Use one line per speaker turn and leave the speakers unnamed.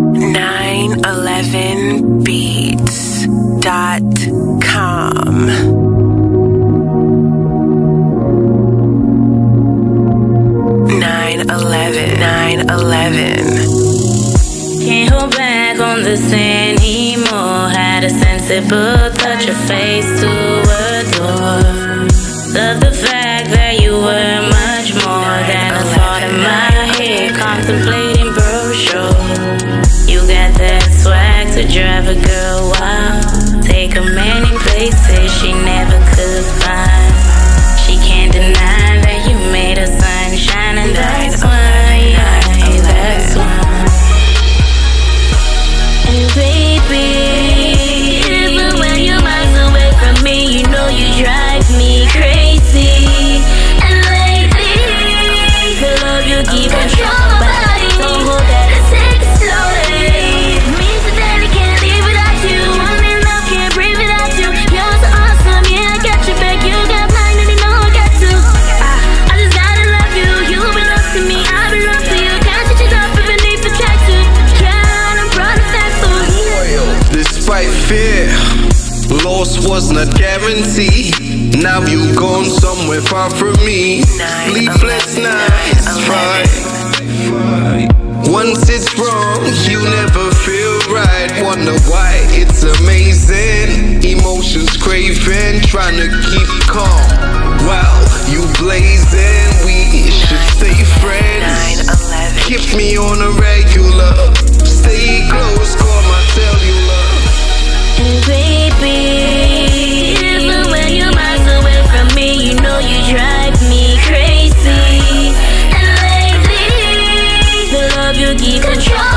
911beats.com. 911.
Can't hold back on this anymore. Had a sensible touch, your face to adore. Love the fact that you were much more than a thought in my head, contemplating brochure. You got that swag to drive a girl wild, take her many places she never could find. She can't deny that you made her sunshine, and that's why, that's why. And baby, even when you're miles away from me, you know you drive me crazy. And lately, the love you keep control my body. Don't hold that, take it slowly. Means that I can't live without you. I'm in love, can't breathe without you. You're so awesome, yeah, I got your back. You got mine, and you know I got to. I just gotta love you. You belong to me, I belong to you. Can't switch it up even if it's tried to. Yeah, I'm proud of that for you.
Despite fear, loss wasn't a guarantee. Now you gone somewhere far from me. Sleepless nights, right? Once it's wrong, you never feel right. Wonder why, it's amazing. Emotions craving, trying to keep calm. Wow, you blazing, we should stay friends. Keep me on a regular, stay close, call my cellular.
And baby, even when you're miles away from me, you know you drive me crazy. And lately, the love you keep control